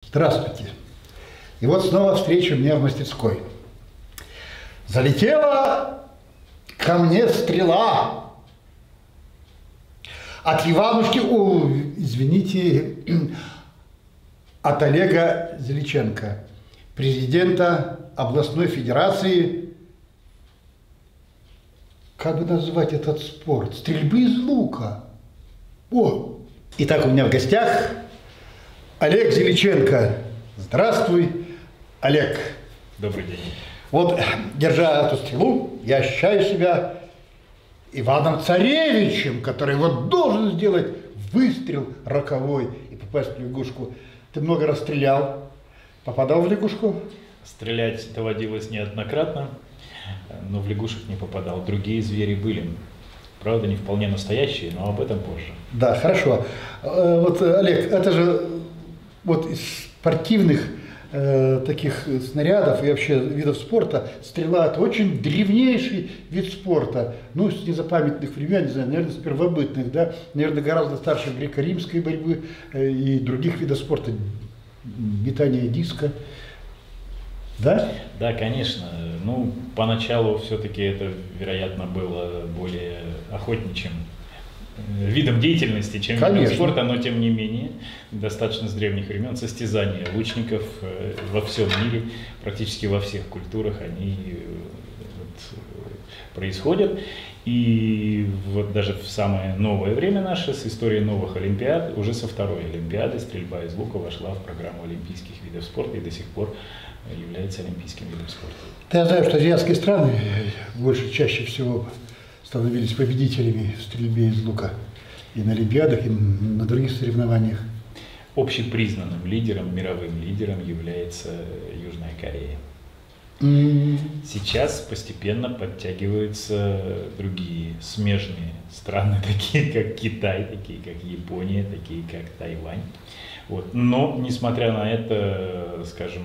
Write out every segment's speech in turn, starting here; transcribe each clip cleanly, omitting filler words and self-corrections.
Здравствуйте. И вот снова встреча у меня в мастерской. Залетела ко мне стрела от Иванушки, извините, от Олега Зеличенко, президента областной федерации, как бы назвать этот спорт, стрельбы из лука. О! Итак, у меня в гостях Олег Зеличенко. Здравствуй, Олег. Добрый день. Вот, держа эту стрелу, я ощущаю себя Иваном Царевичем, который вот должен сделать выстрел роковой и попасть в лягушку. Ты много раз стрелял, попадал в лягушку? Стрелять доводилось неоднократно, но в лягушек не попадал. Другие звери были. Правда, не вполне настоящие, но об этом позже. Да, хорошо. Вот, Олег, это же вот из спортивных таких снарядов и вообще видов спорта стрела – это очень древнейший вид спорта. Ну, с незапамятных времен, не знаю, наверное, с первобытных, да, наверное, гораздо старше греко-римской борьбы и других видов спорта, метания диска. Да? Да, конечно. Ну, поначалу все-таки это, вероятно, было более охотничьим видом деятельности, чем видом спорта, но тем не менее, достаточно с древних времен состязания лучников во всем мире, практически во всех культурах они происходят. И вот даже в самое новое время наше, с историей новых олимпиад, уже со второй олимпиады стрельба из лука вошла в программу олимпийских видов спорта и до сих пор является олимпийским видом спорта. Я знаю, что азиатские страны чаще всего становились победителями в стрельбе из лука и на олимпиадах, и на других соревнованиях. Общепризнанным лидером, мировым лидером является Южная Корея. Сейчас постепенно подтягиваются другие смежные страны, такие как Китай, такие как Япония, такие как Тайвань. Вот. Но, несмотря на это, скажем,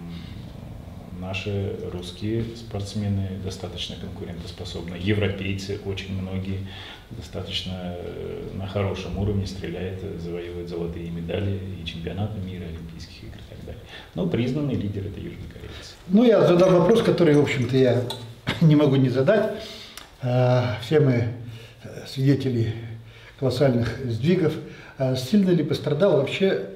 наши русские спортсмены достаточно конкурентоспособны. Европейцы, очень многие, достаточно на хорошем уровне стреляют, завоевывают золотые медали и чемпионаты мира, Олимпийских игр и так далее. Но признанный лидер – это южнокорейцы. Ну, я задам вопрос, который, в общем-то, я не могу не задать. Все мы свидетели колоссальных сдвигов. Сильно ли пострадал вообще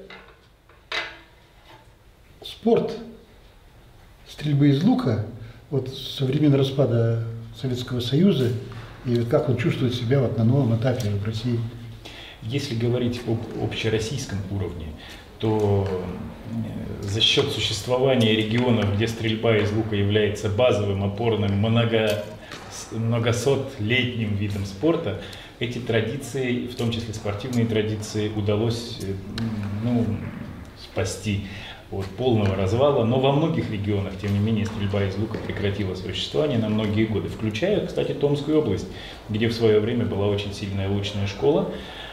спорт стрельбы из лука вот со времен распада Советского Союза, и вот как он чувствует себя вот на новом этапе в России? Если говорить об общероссийском уровне, то за счет существования регионов, где стрельба из лука является базовым, опорным, многосотлетним видом спорта, эти традиции, в том числе спортивные традиции, удалось спасти от полного развала, но во многих регионах, тем не менее, стрельба из лука прекратила существование на многие годы, включая, кстати, Томскую область, где в свое время была очень сильная лучная школа.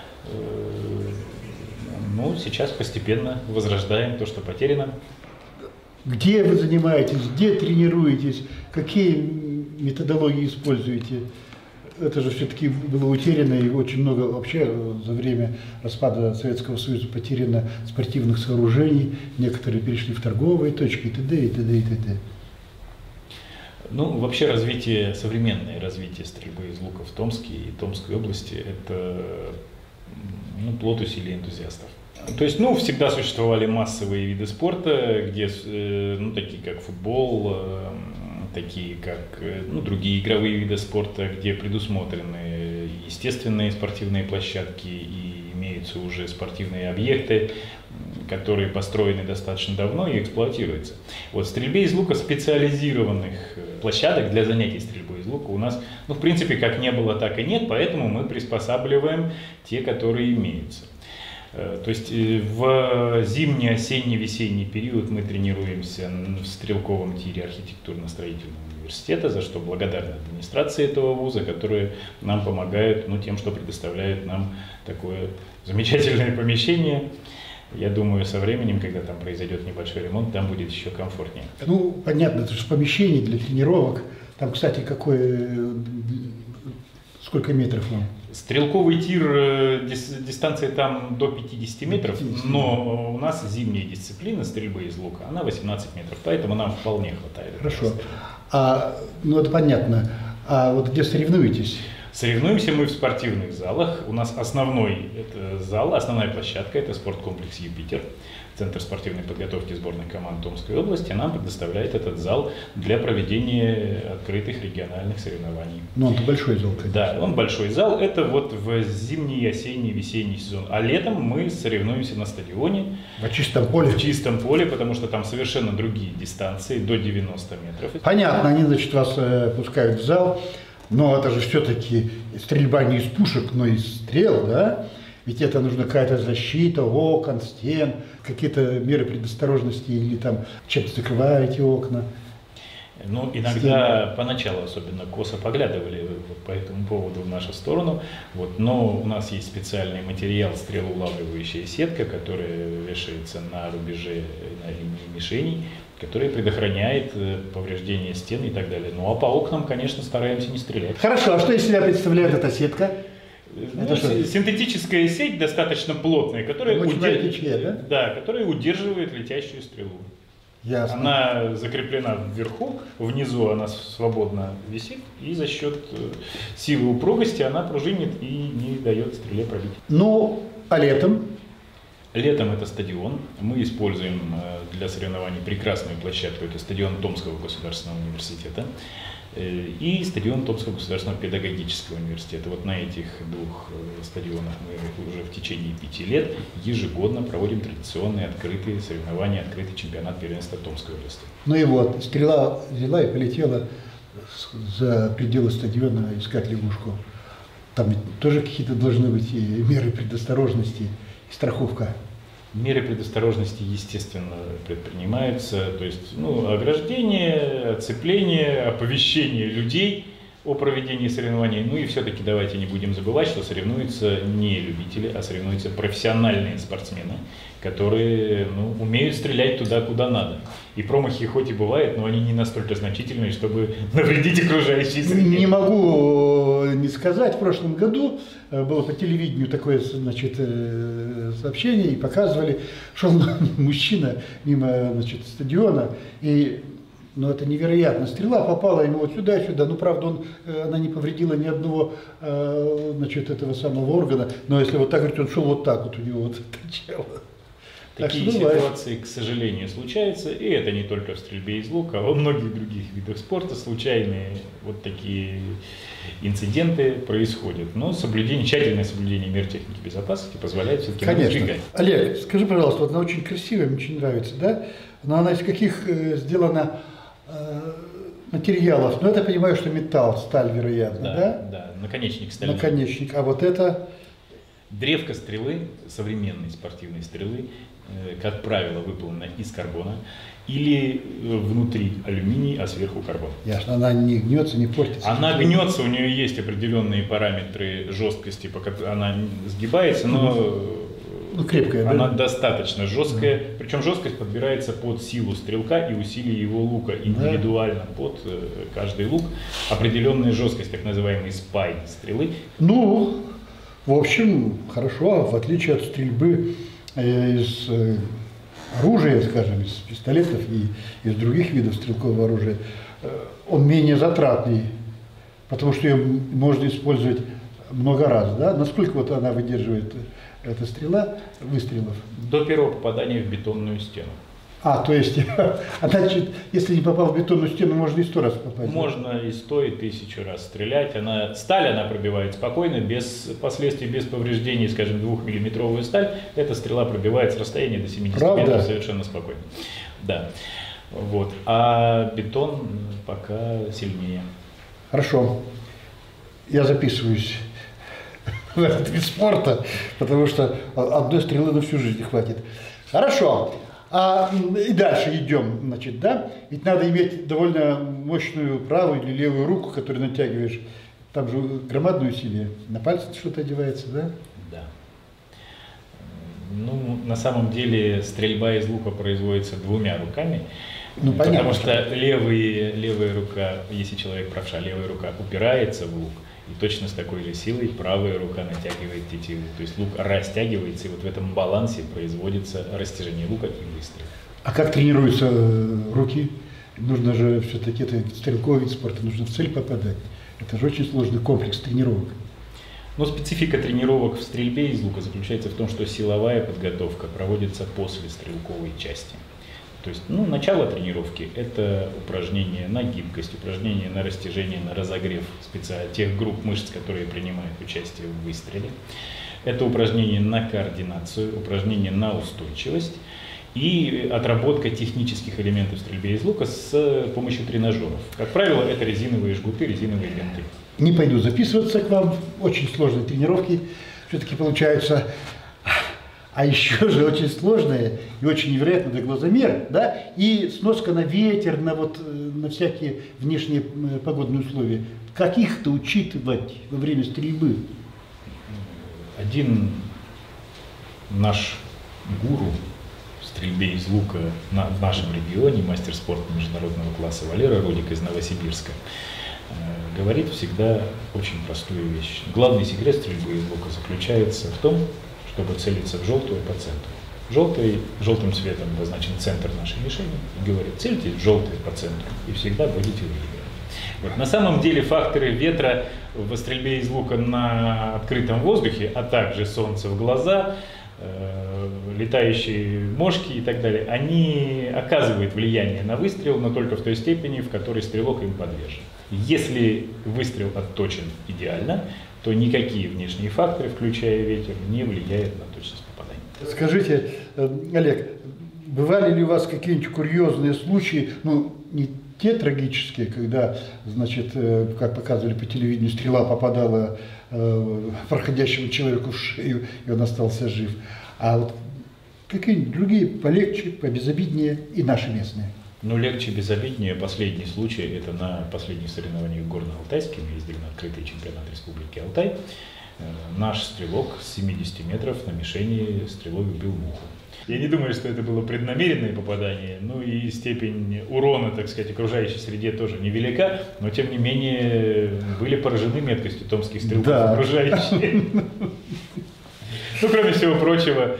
Ну, сейчас постепенно возрождаем то, что потеряно. Где вы занимаетесь, где тренируетесь, какие методологии используете? Это же все-таки было утеряно, и очень много вообще за время распада Советского Союза потеряно спортивных сооружений, некоторые перешли в торговые точки и т.д. и т.д. и т.д. Ну, вообще современное развитие стрельбы из лука в Томске и Томской области – это плод усилий энтузиастов. То есть, всегда существовали массовые виды спорта, где, такие как футбол, такие как другие игровые виды спорта, где предусмотрены естественные спортивные площадки и имеются уже спортивные объекты, которые построены достаточно давно и эксплуатируются. Вот в стрельбе из лука специализированных площадок для занятий стрельбой из лука у нас, в принципе, как не было, так и нет, поэтому мы приспосабливаем те, которые имеются. То есть в зимний, осенний, весенний период мы тренируемся в стрелковом тире архитектурно-строительного университета, за что благодарны администрации этого вуза, которые нам помогают тем, что предоставляют нам такое замечательное помещение. Я думаю, со временем, когда там произойдет небольшой ремонт, там будет еще комфортнее. Понятно, это же помещение для тренировок. Там, кстати, сколько метров вам? Стрелковый тир, дистанция там до 50 метров, 50. но у нас зимняя дисциплина стрельбы из лука, она 18 метров, поэтому нам вполне хватает. Хорошо. Ну это понятно. А вот где соревнуетесь? Соревнуемся мы в спортивных залах. У нас основной это зал, основная площадка, это спорткомплекс «Юпитер». Центр спортивной подготовки сборных команд Томской области нам предоставляет этот зал для проведения открытых региональных соревнований. Ну, он-то большой зал, конечно. Да, он большой зал. Это вот в зимний, осенний, весенний сезон. А летом мы соревнуемся на стадионе. В чистом поле? В чистом поле, потому что там совершенно другие дистанции, до 90 метров. Понятно, они, значит, вас пускают в зал, но это же все-таки стрельба не из пушек, но из стрел, да? Ведь это нужна какая-то защита окон, стен, какие-то меры предосторожности или там чем-то закрываете окна. Ну, иногда поначалу особенно косо поглядывали вот по этому поводу в нашу сторону. Вот, но у нас есть специальный материал, стрелоулавливающая сетка, которая вешается на рубеже, на линии мишеней, которая предохраняет повреждения стен и так далее. Ну а по окнам, конечно, стараемся не стрелять. Хорошо, а что из себя представляет эта сетка? Ну, синтетическая сеть достаточно плотная, которая, которая удерживает летящую стрелу. Ясно. Она закреплена вверху, внизу она свободно висит, и за счет силы упругости она пружинит и не дает стреле пробить. Ну, а летом? Летом это стадион. Мы используем для соревнований прекрасную площадку. Это стадион Томского государственного университета и стадион Томского государственного педагогического университета. Вот на этих двух стадионах мы уже в течение 5 лет ежегодно проводим традиционные открытые соревнования, открытый чемпионат первенства Томской области. Ну и вот, стрела взяла и полетела за пределы стадиона искать лягушку. Там тоже какие-то должны быть и меры предосторожности и страховка. Меры предосторожности, естественно, предпринимаются, то есть ограждение, оцепление, оповещение людей о проведении соревнований. Ну и все-таки давайте не будем забывать, что соревнуются не любители, а соревнуются профессиональные спортсмены, которые умеют стрелять туда, куда надо. И промахи хоть и бывают, но они не настолько значительные, чтобы навредить окружающей среде. Не могу не сказать, в прошлом году было по телевидению такое, значит, сообщение, и показывали, шел мужчина мимо, значит, стадиона, и это невероятно. Стрела попала ему вот сюда и сюда. Ну, правда, она не повредила ни одного, значит, этого самого органа. Но если вот так говорить, он шел вот так вот, у него вот торчало. Такие ситуации, к сожалению, случаются, и это не только в стрельбе из лука, а во многих других видах спорта случайные вот такие инциденты происходят. Но тщательное соблюдение мер техники безопасности позволяет все-таки избегать. Олег, скажи, пожалуйста, вот она очень красивая, мне очень нравится, да? Но она из каких сделана материалов? Ну, это я понимаю, что металл, сталь, вероятно, да? Да, наконечник стальной. Наконечник, а вот это? Древко стрелы, современной спортивной стрелы, как правило, выполнена из карбона или внутри алюминий, а сверху карбон. Ясно, она не гнется, не портится. Она гнется, у нее есть определенные параметры жесткости, она сгибается, но крепкая, она да? достаточно жесткая. Причем жесткость подбирается под силу стрелка и усилие его лука. Индивидуально под каждый лук определенная жесткость, так называемый спай стрелы. Ну, в общем, хорошо, в отличие от стрельбы из оружия, скажем, из пистолетов и из других видов стрелкового оружия, он менее затратный, потому что ее можно использовать много раз, да? Насколько вот она выдерживает, эта стрела, выстрелов? До первого попадания в бетонную стену. То есть, значит, если не попал в бетонную стену, можно и 100 раз попасть? Можно и 100, и 1000 раз стрелять. Сталь она пробивает спокойно, без последствий, без повреждений, скажем, 2-миллиметровую сталь. Эта стрела пробивает с расстояния до 70 метров совершенно спокойно. Да. Вот. А бетон пока сильнее. Хорошо. Я записываюсь в этот вид спорта, потому что одной стрелы на всю жизнь хватит. Хорошо. И дальше идем, значит, да? Ведь надо иметь довольно мощную правую или левую руку, которую натягиваешь. Там же громадное усилие. На пальце что-то одевается, да? Да. На самом деле стрельба из лука производится 2 руками. Понятно. Потому что левая рука, если человек правша, левая рука упирается в лук, И точно с такой же силой правая рука натягивает тетиву. То есть лук растягивается, и вот в этом балансе производится растяжение лука и выстрел. А как тренируются руки? Нужно же все-таки, это стрелковый вид спорта, нужно в цель попадать. Это же очень сложный комплекс тренировок. Но специфика тренировок в стрельбе из лука заключается в том, что силовая подготовка проводится после стрелковой части. То есть, начало тренировки – это упражнения на гибкость, упражнения на растяжение, на разогрев тех групп мышц, которые принимают участие в выстреле. Это упражнения на координацию, упражнения на устойчивость и отработка технических элементов стрельбы из лука с помощью тренажеров. Как правило, это резиновые жгуты, резиновые ленты. Не пойду записываться к вам, очень сложные тренировки все-таки получаются. А еще же очень сложные и очень невероятно до глазомер, да, и сноска на ветер, на всякие внешние погодные условия. Как их-то учитывать во время стрельбы? Один наш гуру в стрельбе из лука в нашем регионе, мастер спорта международного класса Валера Рудик из Новосибирска, говорит всегда очень простую вещь. Главный секрет стрельбы из лука заключается в том, чтобы целиться в желтую по центру. Желтым цветом обозначен центр нашей мишени, и говорит, цельте в желтый по центру, и всегда будете выигрывать. Вот. На самом деле факторы ветра в стрельбе из лука на открытом воздухе, а также солнце в глаза, летающие мошки и так далее, они оказывают влияние на выстрел, но только в той степени, в которой стрелок им подвержен. Если выстрел отточен идеально, то никакие внешние факторы, включая ветер, не влияют на точность попадания. Скажите, Олег, бывали ли у вас какие-нибудь курьезные случаи, не те трагические, когда, как показывали по телевидению, стрела попадала проходящему человеку в шею, и он остался жив, а вот какие-нибудь другие полегче, побезобиднее и наши местные? Легче, безобиднее. Последний случай, это на последних соревнованиях в Горно-Алтайске, мы ездили на открытый чемпионат Республики Алтай. Наш стрелок с 70 метров на мишени стрелой убил муху. Я не думаю, что это было преднамеренное попадание, и степень урона, так сказать, окружающей среде тоже невелика, но тем не менее были поражены меткостью томских стрелков окружающие. Кроме всего прочего,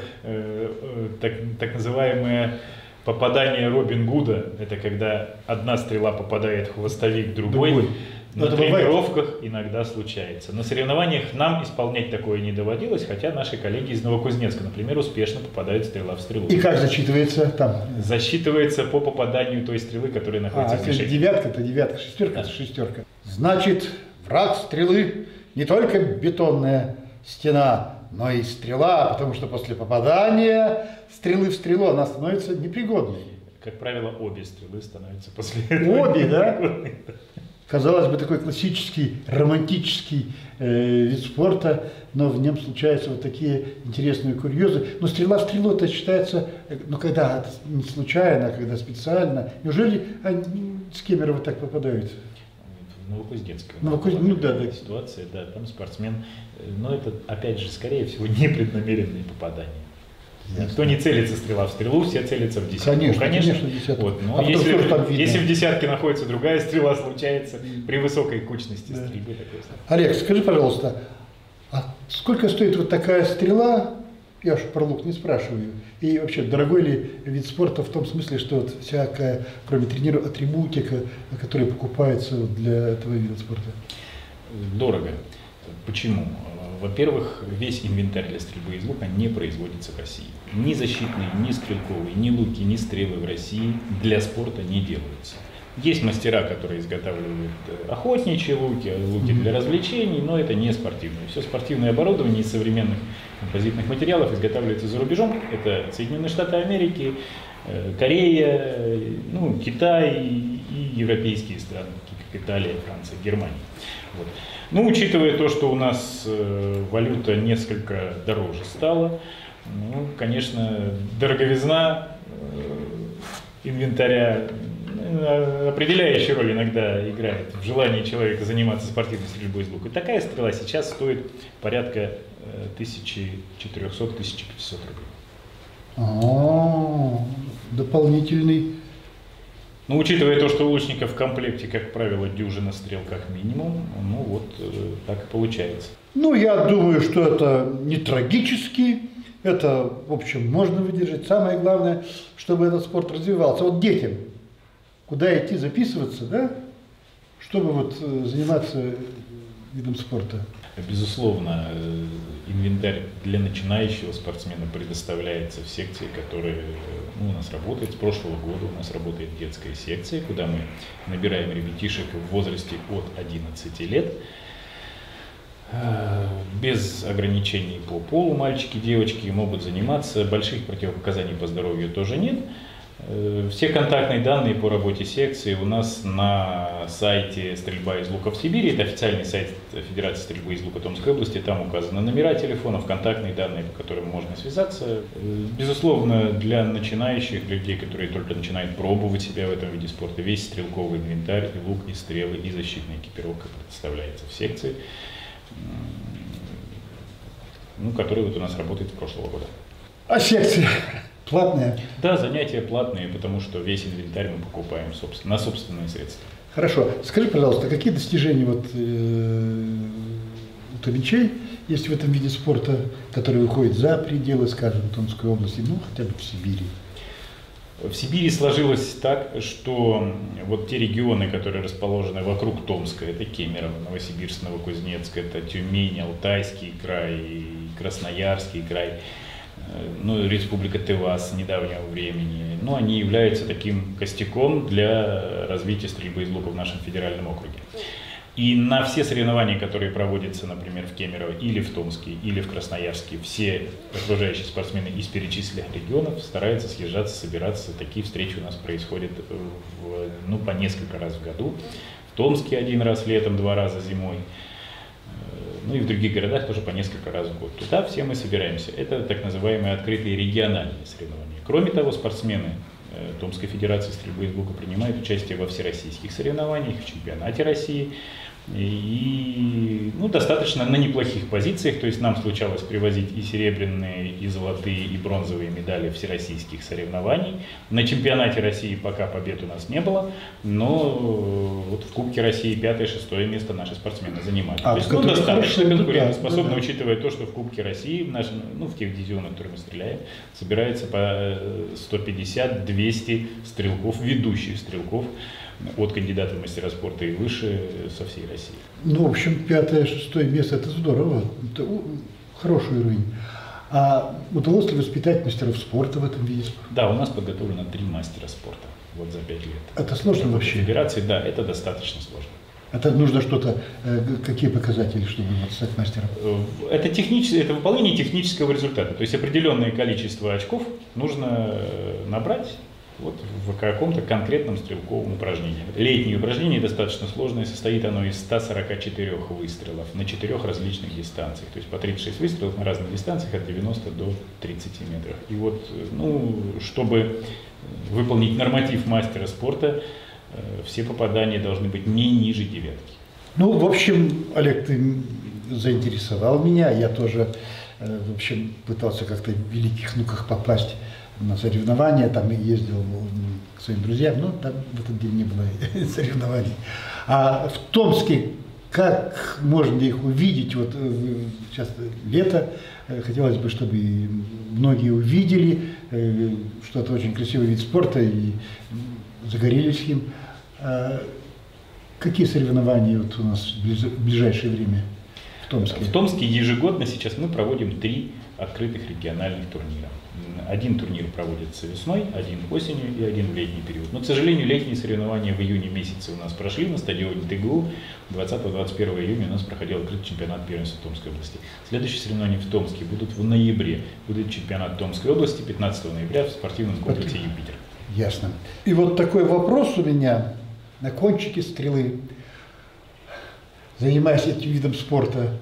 так называемое попадание Робин Гуда, это когда одна стрела попадает в хвостовик другой. На тренировках иногда случается. На соревнованиях нам исполнять такое не доводилось, хотя наши коллеги из Новокузнецка, например, успешно попадают стрела в стрелу. И как засчитывается там? Засчитывается по попаданию той стрелы, которая находится в мишени. Девятка, это девятка, шестерка, это шестерка. Значит, враг стрелы не только бетонная стена, но и стрела, потому что после попадания стрелы в стрелу она становится непригодной. Как правило, обе стрелы становятся после этого. Обе, да? Казалось бы, такой классический, романтический вид спорта, но в нем случаются вот такие интересные курьезы. Но стрела в стрелу это считается, когда не случайно, а когда специально. Неужели с Кемерово так попадают? Новокузнецкая. Да. Ситуация, да, там спортсмен. Но это, опять же, скорее всего, непреднамеренные попадания. Никто не целится стрела в стрелу, все целятся в десятку. Конечно, десятку. Вот, но если в десятке находится другая стрела, случается при высокой кучности стрельбы. Олег, скажи, пожалуйста, а сколько стоит вот такая стрела? Я уж про лук не спрашиваю. И вообще, дорогой ли вид спорта в том смысле, что вот всякая, кроме тренировок, атрибутика, которая покупается для этого вида спорта? Дорого. Почему? Во-первых, весь инвентарь для стрельбы из лука не производится в России. Ни защитные, ни стрелковые, ни луки, ни стрелы в России для спорта не делаются. Есть мастера, которые изготавливают охотничьи луки, луки для развлечений, но это не спортивное. Все спортивное оборудование из современных композитных материалов изготавливается за рубежом. Это Соединенные Штаты Америки, Корея, Китай и европейские страны, такие как Италия, Франция, Германия. Вот. Учитывая то, что у нас валюта несколько дороже стала, конечно, дороговизна инвентаря определяющую роль иногда играет в желании человека заниматься спортивной стрельбой из лука. И такая стрела сейчас стоит порядка 1400-1500 рублей. Дополнительный Но учитывая то, что у лучников в комплекте, как правило, дюжина стрел как минимум, ну вот так и получается. Ну, я думаю, что это не трагически, это, в общем, можно выдержать. Самое главное, чтобы этот спорт развивался. Вот детям, куда идти записываться, да, чтобы вот заниматься видом спорта? Безусловно, инвентарь для начинающего спортсмена предоставляется в секции, которая у нас работает. С прошлого года у нас работает детская секция, куда мы набираем ребятишек в возрасте от 11 лет. Без ограничений по полу, мальчики, девочки могут заниматься, больших противопоказаний по здоровью тоже нет. Все контактные данные по работе секции у нас на сайте «Стрельба из лука в Сибири». Это официальный сайт Федерации стрельбы из лука Томской области. Там указаны номера телефонов, контактные данные, по которым можно связаться. Безусловно, для начинающих людей, которые только начинают пробовать себя в этом виде спорта, весь стрелковый инвентарь, и лук, и стрелы, и защитная экипировка предоставляется в секции, который вот у нас работает с прошлого года. А секция платная? Да, занятия платные, потому что весь инвентарь мы покупаем на собственные средства. Хорошо. Скажи, пожалуйста, какие достижения вот, у томичей есть в этом виде спорта, который выходит за пределы, скажем, Томской области, ну, хотя бы в Сибири? В Сибири сложилось так, что вот те регионы, которые расположены вокруг Томска, это Кемерово, Новосибирск, Новокузнецк, это Тюмень, Алтайский край, Красноярский край, Республика Тыва с недавнего времени, они являются таким костяком для развития стрельбы из лука в нашем федеральном округе. И на все соревнования, которые проводятся, например, в Кемерово или в Томске, или в Красноярске, все окружающие спортсмены из перечисленных регионов стараются съезжаться, собираться. Такие встречи у нас происходят по несколько раз в году. В Томске 1 раз летом, 2 раза зимой. И в других городах тоже по несколько раз в год. Туда все мы собираемся. Это так называемые открытые региональные соревнования. Кроме того, спортсмены Томской Федерации стрельбы из лука принимают участие во всероссийских соревнованиях, в чемпионате России. И достаточно на неплохих позициях, то есть нам случалось привозить и серебряные, и золотые, и бронзовые медали всероссийских соревнований. На чемпионате России пока побед у нас не было, но вот в Кубке России 5-6 место наши спортсмены занимают. То есть, достаточно конкурентоспособно, учитывая то, что в Кубке России, в тех дивизионах, в которые мы стреляем, собирается по 150-200 стрелков, ведущих стрелков, от кандидата в мастера спорта и выше со всей России. В общем, 5-6 место – это здорово, это хороший уровень. А удалось ли воспитать мастеров спорта в этом виде спорта? Да, у нас подготовлено 3 мастера спорта за 5 лет. Это сложно вообще? Федерации, да, это достаточно сложно. Это нужно что-то, какие показатели, чтобы стать мастером? Это выполнение технического результата, то есть определенное количество очков нужно набрать в каком-то конкретном стрелковом упражнении. Летнее упражнение достаточно сложное, состоит оно из 144 выстрелов на 4 различных дистанциях, то есть по 36 выстрелов на разных дистанциях от 90 до 30 метров. И чтобы выполнить норматив мастера спорта, все попадания должны быть не ниже 9. В общем, Олег, ты заинтересовал меня, я тоже, в общем, пытался как-то в великих внуках попасть на соревнования, там ездил к своим друзьям, но там в этот день не было соревнований. А в Томске как можно их увидеть? Вот сейчас лето, хотелось бы, чтобы многие увидели, что это очень красивый вид спорта и загорелись им. Какие соревнования у нас в ближайшее время в Томске? В Томске ежегодно сейчас мы проводим 3 открытых региональных турнира. Один турнир проводится весной, один осенью и один в летний период. Но, к сожалению, летние соревнования в июне месяце у нас прошли на стадионе ТГУ. 20-21 июня у нас проходил открытый чемпионат первенства Томской области. Следующие соревнования в Томске будут в ноябре. Будет чемпионат Томской области 15 ноября в спортивном комплексе «Юпитер». Ясно. И вот такой вопрос у меня на кончике стрелы. Занимаясь этим видом спорта,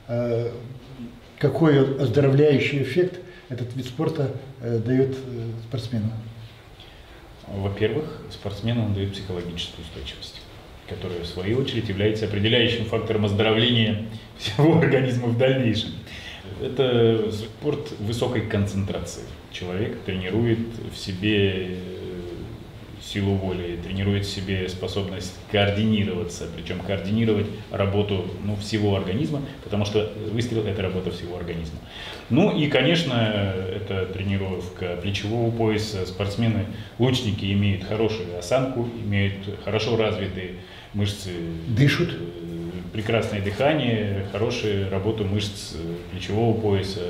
какой оздоровляющий эффект этот вид спорта дает спортсмену? Во-первых, спортсмену он дает психологическую устойчивость, которая в свою очередь является определяющим фактором оздоровления всего организма в дальнейшем. Это спорт высокой концентрации. Человек тренирует в себе силу воли, тренирует в себе способность координироваться, причем координировать работу всего организма, потому что выстрел – это работа всего организма. Ну и, конечно, это тренировка плечевого пояса. Спортсмены-лучники имеют хорошую осанку, имеют хорошо развитые мышцы, дышат, прекрасное дыхание, хорошую работу мышц плечевого пояса.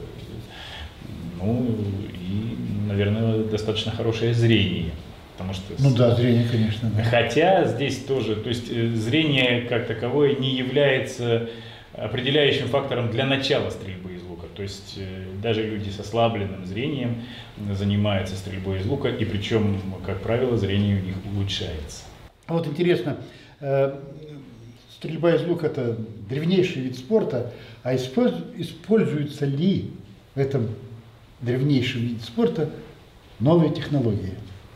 Ну и, наверное, достаточно хорошее зрение. Потому что, ну да, зрение, конечно. Да. Хотя здесь тоже, то есть зрение как таковое не является определяющим фактором для начала стрельбы из лука. То есть даже люди с ослабленным зрением занимаются стрельбой из лука, и причем, как правило, зрение у них улучшается. А вот интересно, стрельба из лука – это древнейший вид спорта, а используются ли в этом древнейшем виде спорта новые технологии?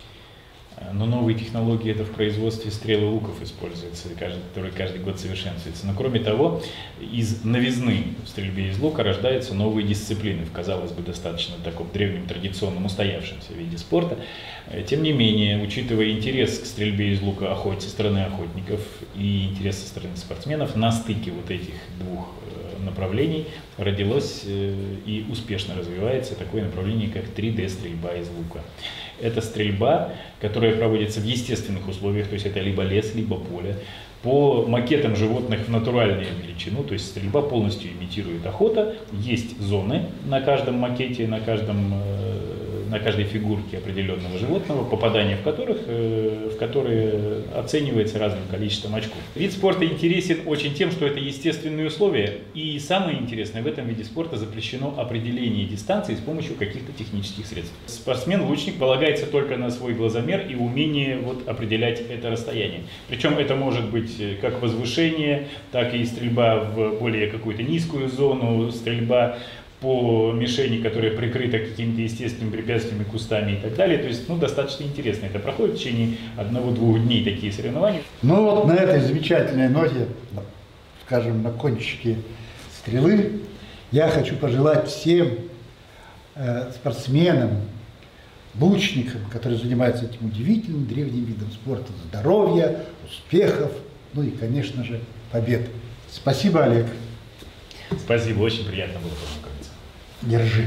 Но новые технологии это в производстве стрел и луков используются, которые каждый год совершенствуются. Но кроме того, из новизны в стрельбе из лука рождаются новые дисциплины в, казалось бы, достаточно таком древнем, традиционном, устоявшемся виде спорта. Тем не менее, учитывая интерес к стрельбе из лука со стороны охотников и интерес со стороны спортсменов, на стыке вот этих двух направлений родилось и успешно развивается такое направление, как 3D-стрельба из лука. Это стрельба, которая проводится в естественных условиях, то есть это либо лес, либо поле, по макетам животных в натуральную величину, то есть стрельба полностью имитирует охота. Есть зоны на каждом макете, на каждой фигурке определенного животного, попадание в которые оценивается разным количеством очков. Вид спорта интересен очень тем, что это естественные условия, и самое интересное, в этом виде спорта запрещено определение дистанции с помощью каких-то технических средств. Спортсмен-лучник полагается только на свой глазомер и умение определять это расстояние. Причем это может быть как возвышение, так и стрельба в более какую-то низкую зону, стрельба по мишени, которая прикрыта какими-то естественными препятствиями, кустами и так далее. То есть, достаточно интересно. Это проходит в течение 1-2 дней такие соревнования. Ну вот на этой замечательной ноте, скажем, на кончике стрелы, я хочу пожелать всем спортсменам, лучникам, которые занимаются этим удивительным древним видом спорта, здоровья, успехов, ну и, конечно же, побед. Спасибо, Олег. Спасибо, очень приятно было познакомиться. Держи.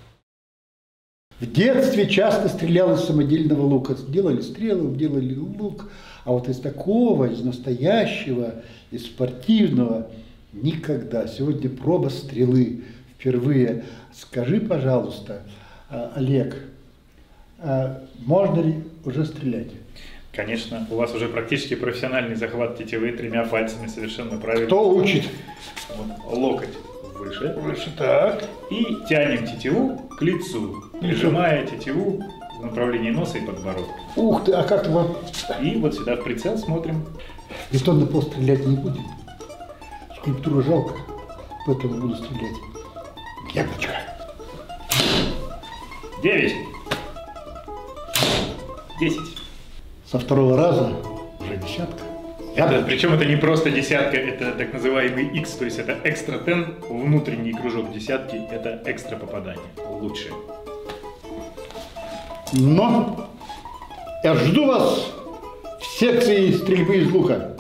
В детстве часто стрелял из самодельного лука. Делали стрелы, делали лук. А вот из такого, из настоящего, из спортивного никогда. Сегодня проба стрелы впервые. Скажи, пожалуйста, Олег, можно ли уже стрелять? Конечно, у вас уже практически профессиональный захват тетивы 3 пальцами, совершенно правильно. Кто учит? Локоть выше. Выше, так. И тянем тетиву к лицу, прижимая тетиву в направлении носа и подбородка. Ух ты, а как вот? И вот сюда в прицел смотрим. Бетонный пол стрелять не будем. Скульптуру жалко, поэтому буду стрелять. Яблочко. 9. 10. Со второго раза уже десятка. Причем это не просто десятка, это так называемый X, то есть это экстра 10, внутренний кружок десятки, это экстра попадание, лучшее. Но я жду вас в секции стрельбы из лука.